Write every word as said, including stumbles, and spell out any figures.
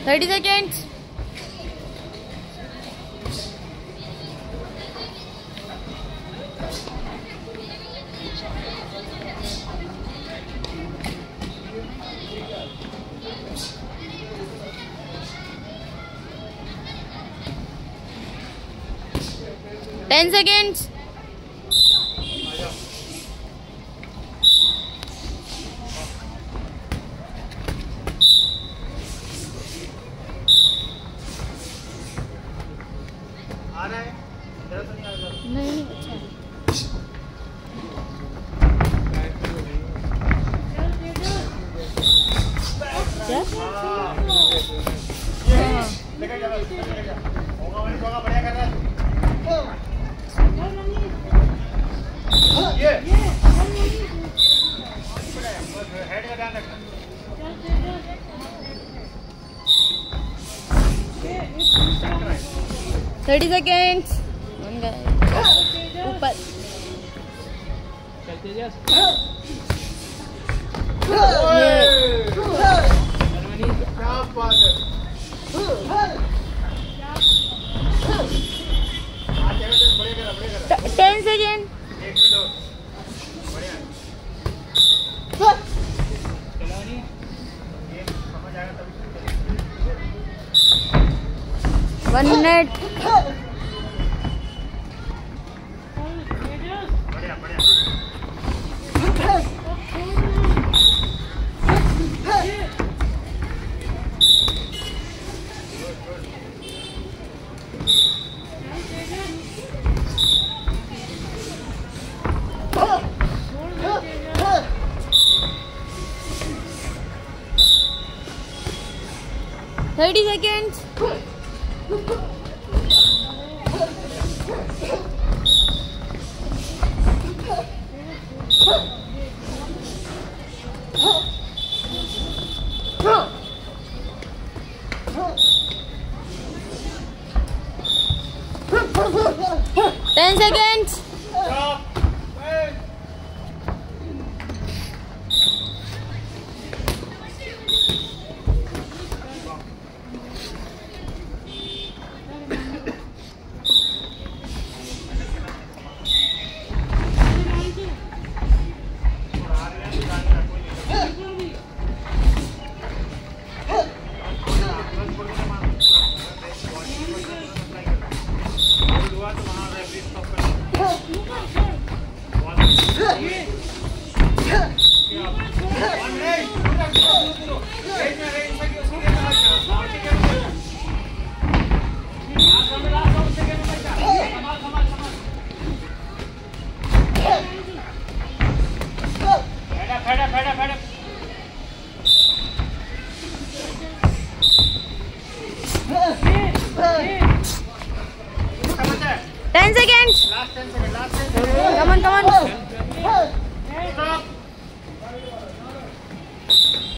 Thirty seconds. Ten seconds. आ रहा है? नहीं अच्छा क्या? होगा वही होगा, बढ़िया कर रहा है। ये हेड का ध्यान रखना। Thirty seconds. ऊपर चलते जा। क्या बात है। Ten second. एक मिनट और बढ़िया चलानी ये समझ आएगा तभी। One minute. बढ़िया बढ़िया। Thirty seconds. Ten seconds. ten seconds. Last ten seconds. Last ten seconds. Come on, come on.